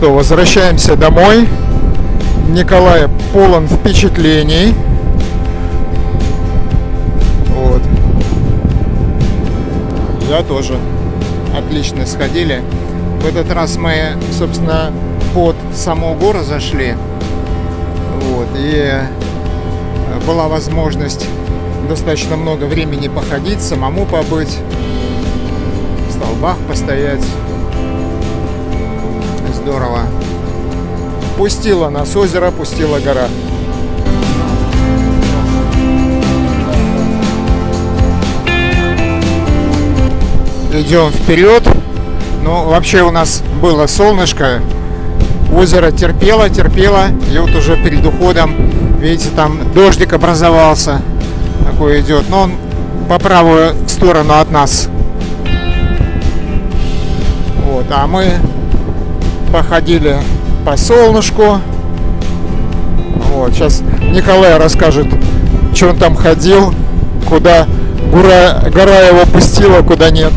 что, возвращаемся домой. Николай полон впечатлений. Вот. Я тоже. Отлично сходили. В этот раз мы, собственно, под саму гору зашли. Вот. И была возможность достаточно много времени походить, самому побыть, в столбах постоять. Здорово. Пустила нас озеро, пустила гора. Идем вперед. Ну, вообще у нас было солнышко. Озеро терпело. И вот уже перед уходом, видите, там дождик образовался. Такой идет. Но он по правую сторону от нас. Вот, а мы походили по солнышку. Вот, сейчас Николай расскажет, что он там ходил, куда гора его пустила, куда нет.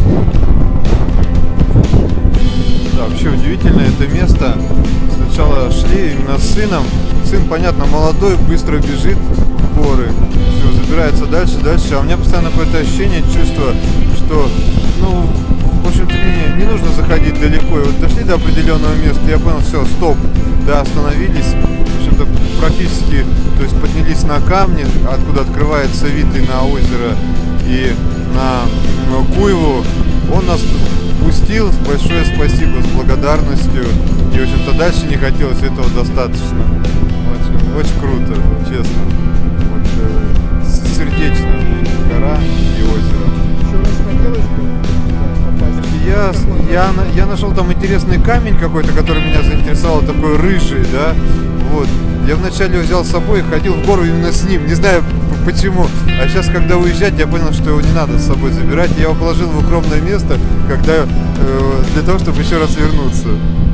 Да, вообще удивительно это место. Сначала шли именно с сыном. Сын, понятно, молодой, быстро бежит в горы. Все, забирается дальше. А у меня постоянно какое-то ощущение, чувство, что, ну, в общем-то, мне не нужно заходить далеко. И вот дошли до определенного места, я понял, все, стоп, да, остановились. В общем-то, практически, то есть поднялись на камни, откуда открывается вид и на озеро, и на Куйву. Он нас пустил, большое спасибо, с благодарностью. И, в общем-то, дальше не хотелось, этого достаточно. Очень круто, честно. Вот, сердечно. Гора и озеро. Еще раз хотелось бы попасть. Я нашел там интересный камень какой-то, который меня заинтересовал, такой рыжий, да. Вот. Я вначале взял с собой и ходил в гору именно с ним. Не знаю почему. А сейчас, когда уезжать, я понял, что его не надо с собой забирать. Я его положил в укромное место, для того, чтобы еще раз вернуться.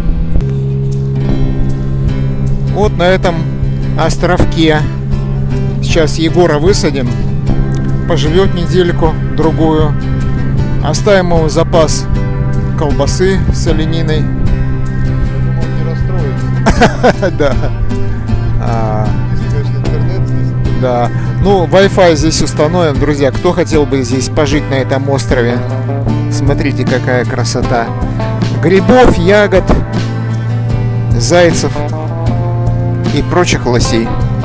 Вот на этом островке сейчас Егора высадим. Поживет недельку, другую. Оставим ему запас колбасы с олениной. Он не расстроится. Да. Если, конечно, интернет здесь. Да. Ну, Wi-Fi здесь установим, друзья. Кто хотел бы здесь пожить на этом острове? Смотрите, какая красота. Грибов, ягод, зайцев и прочих лосей.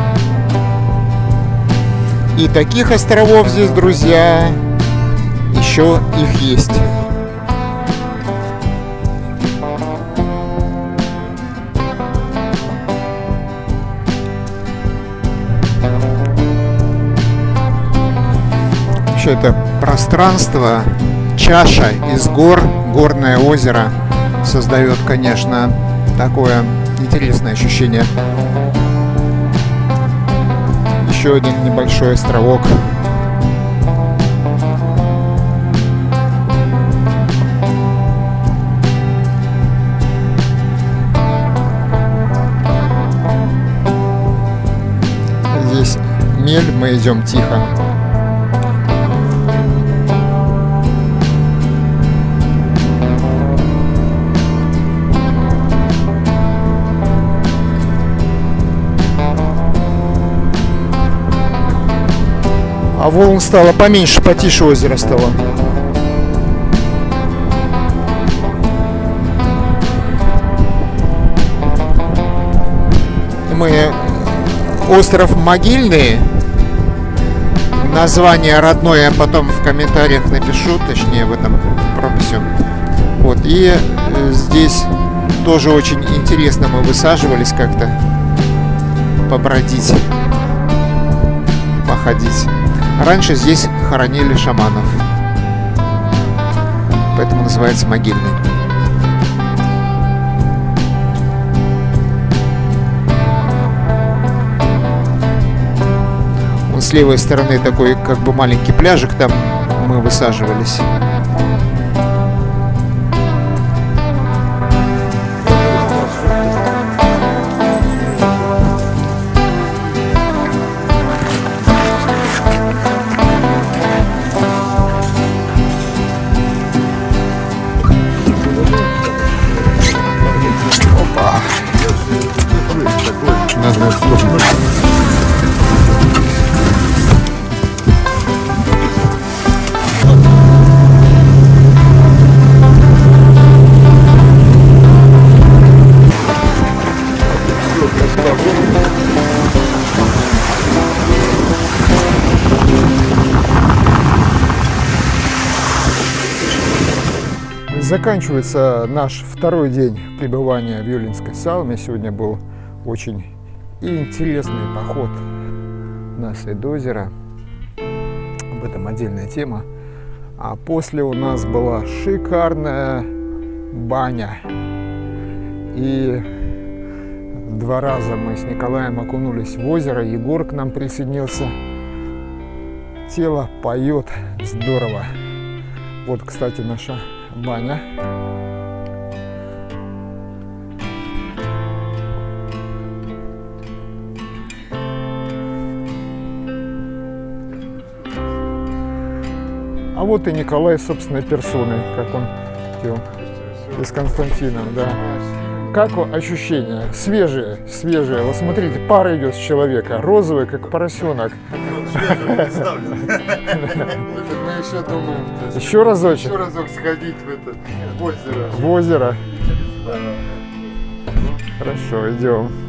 И таких островов здесь, друзья, еще их есть. Вообще это пространство, чаша из гор, горное озеро создает, конечно, такое интересное ощущение. Еще один небольшой островок. Здесь мель, мы идем тихо. А волн стало поменьше, потише озеро стало. Мы остров Могильный. Название родное я потом в комментариях напишу, точнее в этом прописи. Вот, и здесь тоже очень интересно мы высаживались как-то побродить, походить. Раньше здесь хоронили шаманов, поэтому называется Могильный. Вон с левой стороны такой как бы маленький пляжик, там мы высаживались. Опа. Заканчивается наш второй день пребывания в Юлинской сауне. Сегодня был очень интересный поход на Сайдозеро. Об этом отдельная тема. А после у нас была шикарная баня. И 2 раза мы с Николаем окунулись в озеро. Егор к нам присоединился. Тело поет здорово. Вот, кстати, наша баня. А вот и Николай собственной персоной, как он пел, и с Константином, да. Как ощущения? Свежие. Вот смотрите, пара идет с человека, розовый, как поросенок. Мы еще думаем. Еще разочек. Еще разок сходить в озеро. В озеро. Хорошо, идем.